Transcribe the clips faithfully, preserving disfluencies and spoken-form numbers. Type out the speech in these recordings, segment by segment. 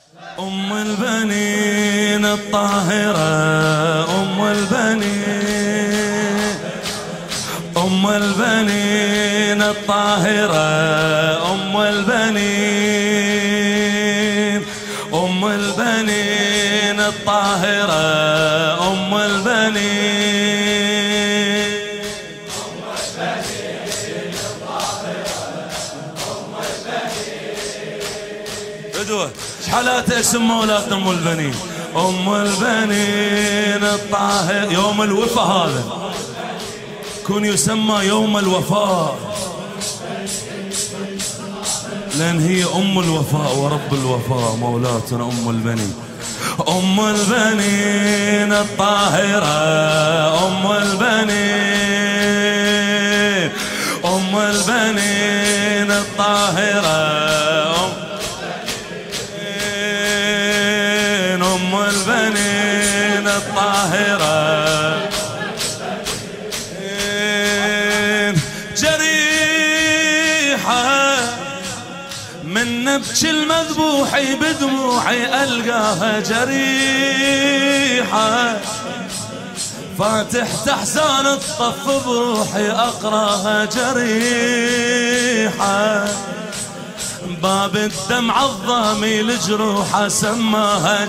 أم البنين الطاهرة، أم البنين، أم البنين الطاهرة، أم البنين، أم البنين الطاهرة، أم البنين، أم البنين الطاهرة، أم البنين. بدوة شحالات اسم مولات أم البنين؟ أم البنين الطاهر. يوم الوفاء هذا كن يسمى يوم الوفاء، لأن هي أم الوفاء ورب الوفاء مولاتنا أم البنين. أم البنين الطاهرة، أم البنين، أم البنين الطاهرة، أم البنين الطاهرة. جريحة من نبش المذبوح بدموعي ألقاها جريحة، فاتح احزان الطف بروحي أقراها جريحة، باب الدمع الضامي لجروحه سماها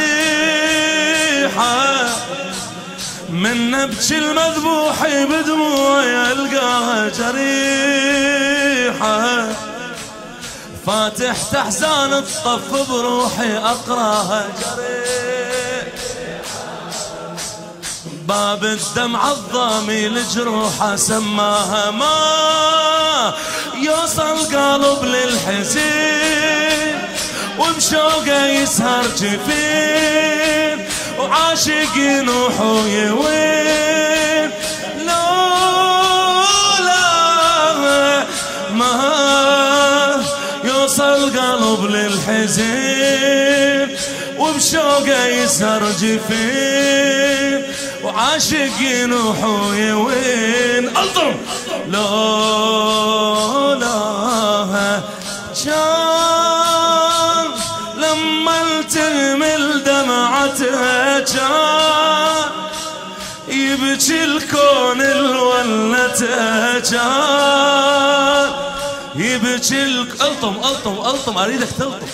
جريحة، من نبش المذبوح بدموعي ألقاها جريحة، فاتح تحزان الطف بروحي أقراها جريحة، باب الدمع الضامي لجروحه سماها ما يوصل قلب للحزين، وبشوقه يسهر جفين، وعاشقين وحوي وين، لولا ما يوصل قلب للحزين، وبشوقه يسهر جفين، وعاشقين وحوي وين. ألطم لولا كان لما التمل دمعتها كان يبكي الكون الولته كان يبكي الك... ألطم ألطم ألطم أريدك تلطم.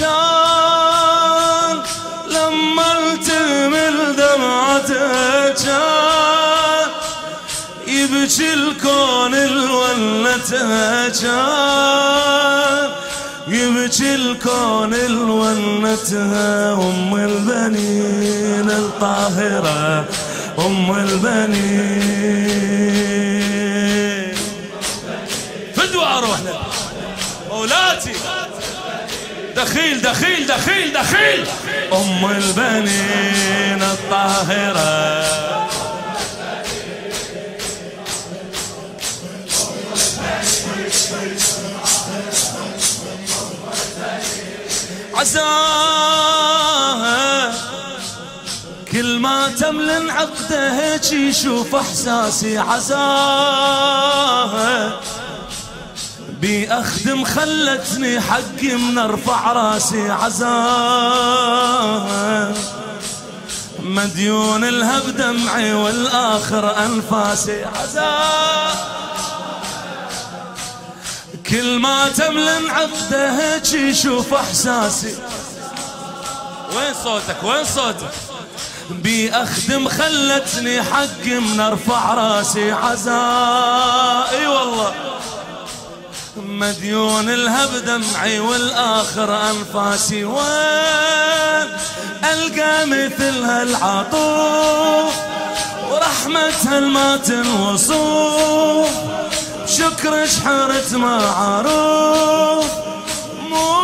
كان لما التمل دمعتها كان يبكي الكون الولته كان يبكي الكون الولتها. أم البنين الطاهرة، أم البنين. فدوى أروحنا مولاتي، دخيل دخيل دخيل دخيل. أم البنين الطاهرة، عساها كل ما تملن عقده هيك يشوف احساسي، عساها بي اخدم خلتني حقي من ارفع راسي، عساها مديون لها بدمعي والاخر انفاسي، عساها كل ما تملن عقده هيك يشوف احساسي. وين صوتك وين صوتك؟ بي اخدم خلتني حقي من ارفع راسي، عزائي والله مديون لها بدمعي والاخر انفاسي. وين القى مثلها العطوف ورحمتها الما تنوصوف، شكر شحرت معروف مو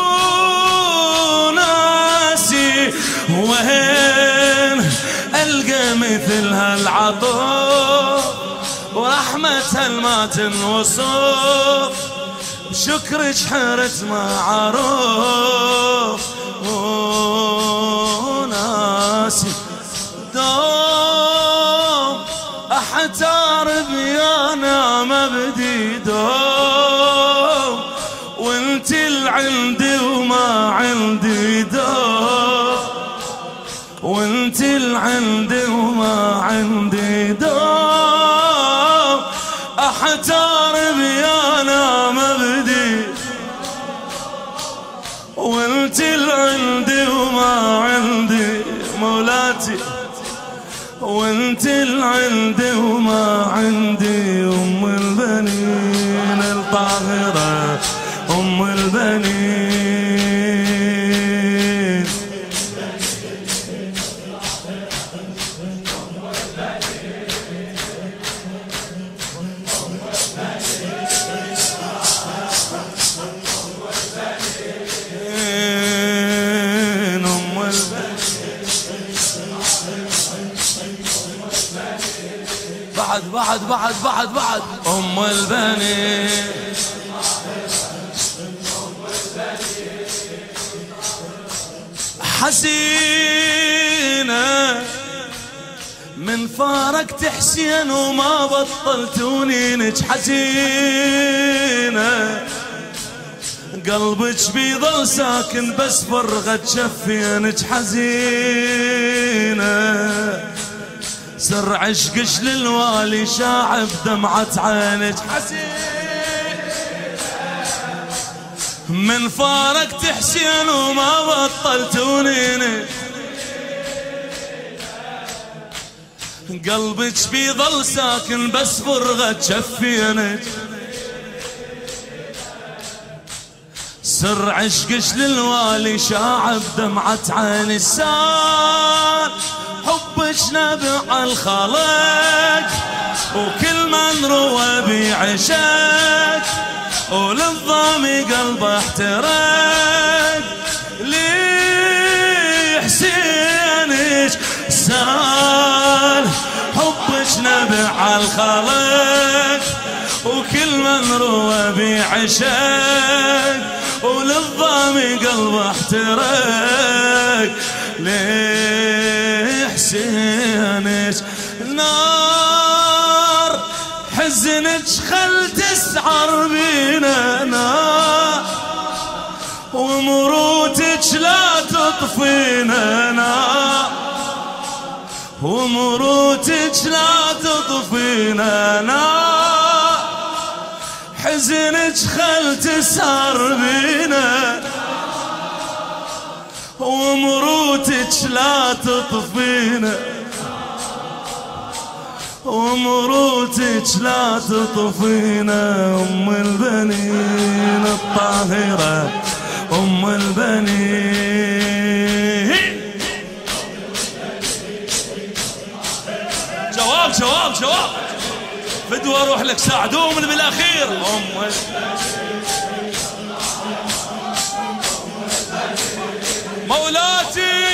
ناسي. وين القى مثلها العطوف ورحمتها الما تنوصف، شكر شحرت معروف مو ناسي. دوم احتار بيانا ما بدي دوم، وانت اللي عندي وما عندي دوم. وانت العندي وما عندي دوم، احتار بيانا مبدي وانت العندي وما عندي مولاتي، وانت العندي وما عندي ام البنين الطاهرة ام البنين. بعد بعد بعد بعد بعد ام البنين. حزينة من فارقت حسين وما بطلتوني نج، حزينة قلبك بيضل ساكن بس فرغت شفينج، حزينة سر عشقش للوالي شاعب دمعة عينك، حزين من فارقت حسين وما بطلتوني، قلبك بيضل ساكن بس فرغت شفينك، سر عشقش للوالي شاعب دمعة عيني، سار حبك نبع الخلق وكل من روى بيعشق، وللظامي قلبه احترق لي حسينك، سال حبك نبع الخلق وكل من روى بيعشق، وللظامي قلبه احترق لي حسينك، نار حزنك خل تسعر بينا نار، ومروتك لا تطفينا نار، ومروتك لا تطفينا نار، حزنك خل تسهر بينا ومروتك لا تطفينا، ومروتك لا تطفينا ام البنين الطاهرة ام البنين. جواب جواب جواب فدوى اروح لك ساعدوه من بالاخير ام مولاتي.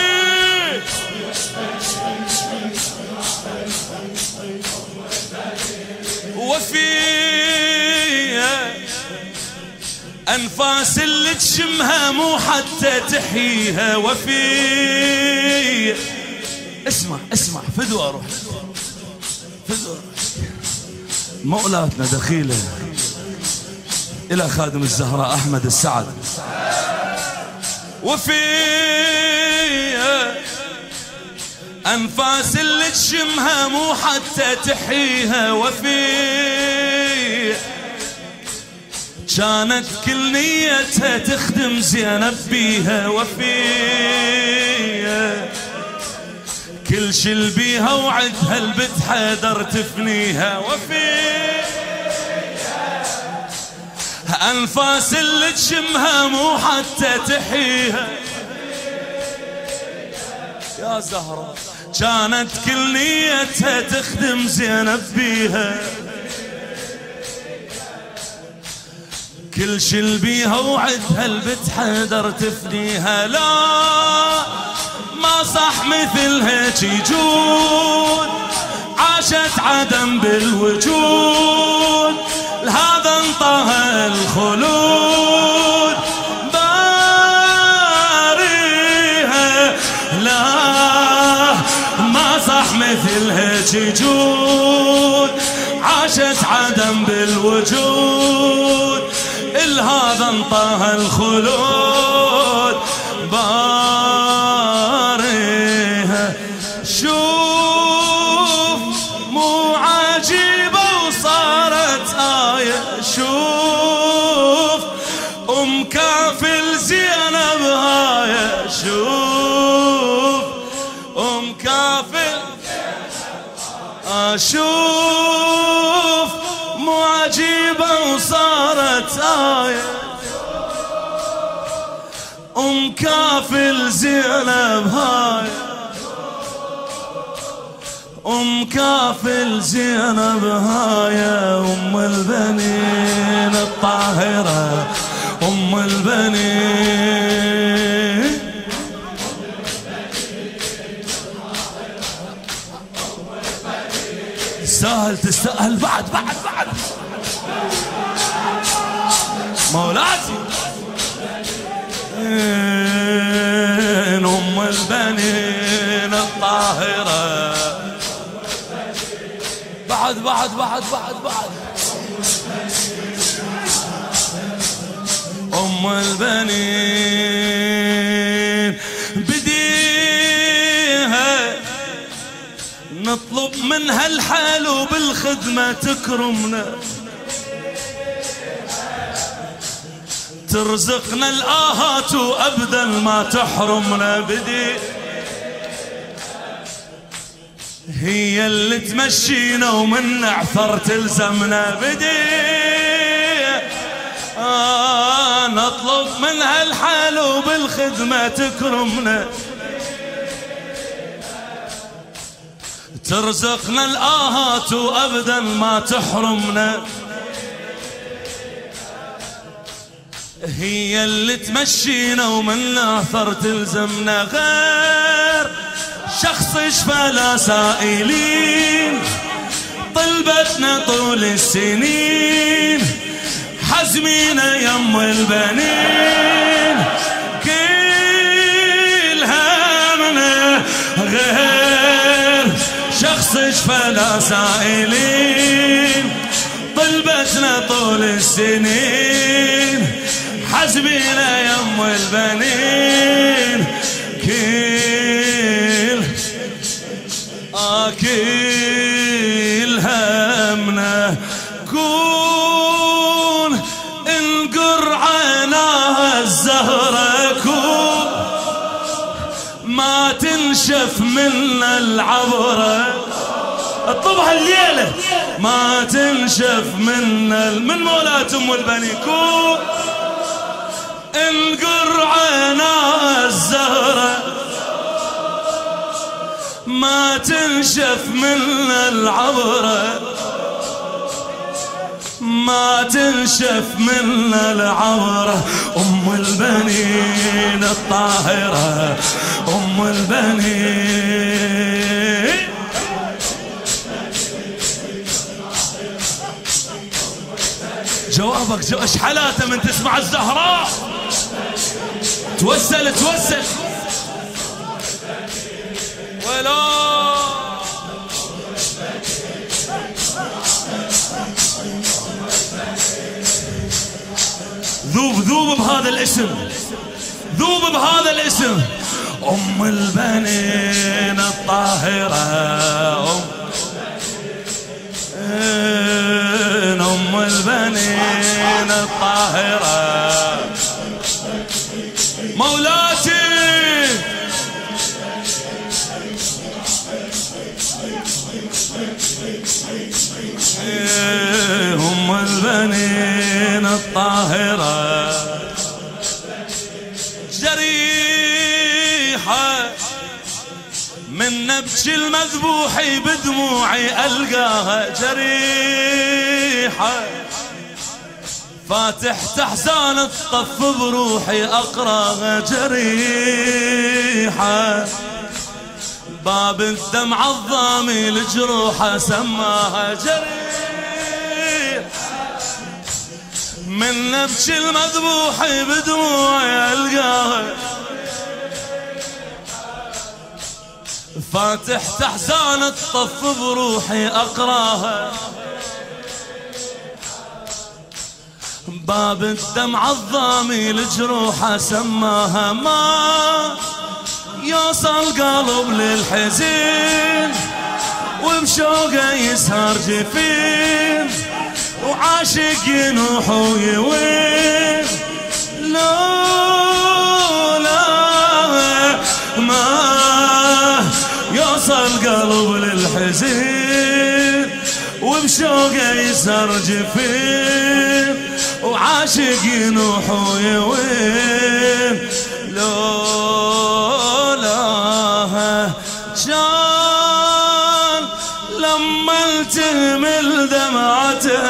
وفيها أنفاس اللي تشمها مو حتى تحييها، وفيها اسمع اسمع فدوى اروح فدوى مولاتنا دخيلة إلى خادم الزهراء أحمد السعد. وفيها أنفاس اللي تشمها مو حتى تحييها، وفيها كانت كل نيتها تخدم زينب بيها، وفيها كل شي بيها وعدها البت حيدر تفنيها، وفيها أنفاس اللي تشمها مو حتى تحييها يا زهرة، كانت كل نيتها تخدم زينب بيها، كل شي بيها وعدها البت حيدر تفنيها، لا ما صح مثل هيك يجود، عاشت عدم بالوجود، لهذا انطاها الخلود باريها، لا ما صح مثل هيك يجود، عاشت عدم بالوجود، لهذا انطاها الخلود باريها. اشوف مو عجيبة وصارت آية ام كافل زينب هاي ام كافل زينب هاي ام البنين الطاهرة ام البنين تستاهل تستاهل بعد بعد بعد مولاتي ام البنين الطاهرة بعد بعد بعد بعد بعد ام البنين بديها نطلب منها الحلو بالخدمة تكرمنا ترزقنا الآهات وأبدا ما تحرمنا بدي هي اللي تمشينا ومن عثر تلزمنا بدي آه نطلب منها الحلو بالخدمة تكرمنا ترزقنا الآهات وأبدا ما تحرمنا هي اللي تمشينا ومن اثر تلزمنا غير شخص شفى سائلين طلبتنا طول السنين حزمينا يم البنين كل همنا غير شخص شفى سائلين طلبتنا طول السنين حزبينا يم البنين كل آكل همنا كون انقر عناها الزهرة كون ما تنشف منا العبرة اطلبها الليلة ما تنشف منا من مولاة ام البنين كون انقر عناها الزهرة ما تنشف منا العبرة ما تنشف منا العبرة ام البنين الطاهرة ام البنين جوابك جو ايش حالاته من تسمع الزهراء توسل توسل ولا ذوب ذوب بهذا الاسم ذوب بهذا الاسم ام البنين الطاهرة ام ام البنين الطاهرة مولاتي ام البنين الطاهرة جريحة من نبش المذبوح بدموعي ألقاها جريحة فاتح تحزان الطف بروحي أقراها جريحة باب الدمع الضامي لجروحه سماها جريحة من نبش المذبوح بدموعي ألقاها فاتح تحزان الطف بروحي أقراها باب الدمع الضامي لجروحه سماها ما يوصل قلب للحزين وبشوقه يسهر جفين وعاشق ينوح ويوين لولا ما يوصل قلب للحزين بشوقه يسرجفين وعاشق ينوح ويوين لولاها كان لما التهمل دمعته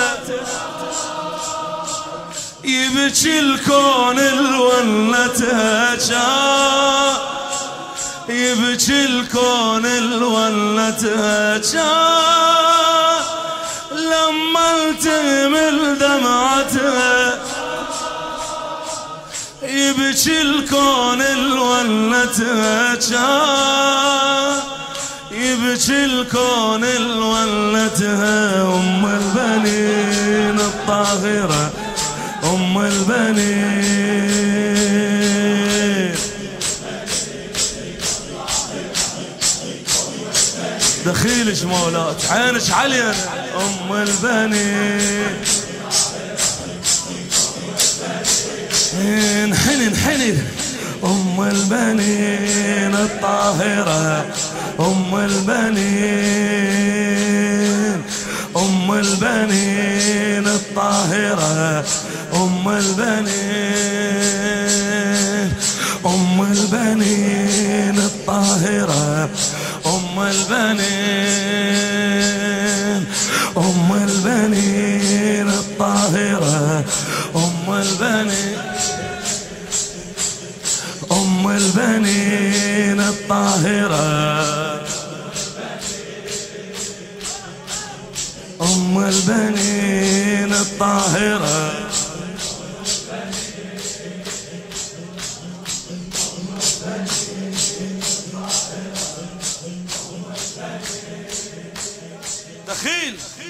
يبكي الكون الولته كان يبكي الكون الولته كان لما التهمل دمعته يبكي الكون الولته كان يبكي الكون الولته أم البنين الطاهرة أم البنين دخيلش مولات عينش علينا أم البنين حنين حنين أم البنين الطاهرة أم البنين أم البنين الطاهرة أم البنين أم البنين الطاهرة أم البنين أم البنين الطاهرة أم البنين أم البنين الطاهرة أم البنين الطاهرة دخيل